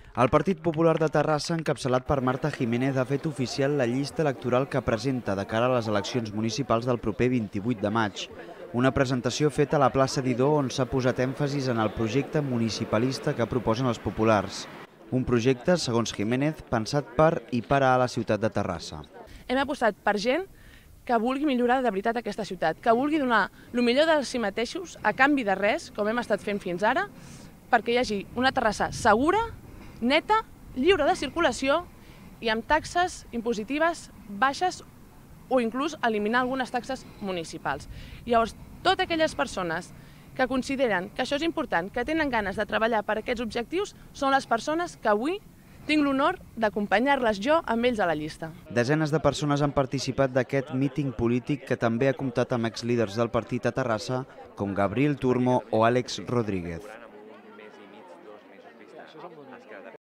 El Partit Popular de Terrassa, encapçalat per Marta Jiménez, ha fet oficial la llista electoral que presenta de cara a les eleccions municipals del proper 28 de maig. Una presentació feta a la plaça Didó on s'ha posat èmfasis en el projecte municipalista que proposen els populars. Un projecte, segons Jiménez, pensat per i per a la ciutat de Terrassa. Hem apostat per gent que vulgui millorar de veritat aquesta ciutat, que vulgui donar el millor de si mateixos a canvi de res, com hem estat fent fins ara, perquè hi hagi una Terrassa segura, neta, lliure de circulació i amb taxes impositives baixes o inclús eliminar algunes taxes municipals. Llavors, totes aquelles persones que consideren que això és important, que tenen ganes de treballar per aquests objectius, són les persones que avui tinc l'honor d'acompanyar-les jo amb ells a la llista. Desenes de persones han participat d'aquest míting polític que també ha comptat amb exlíders del partit a Terrassa com Gabriel Turmo o Àlex Rodríguez.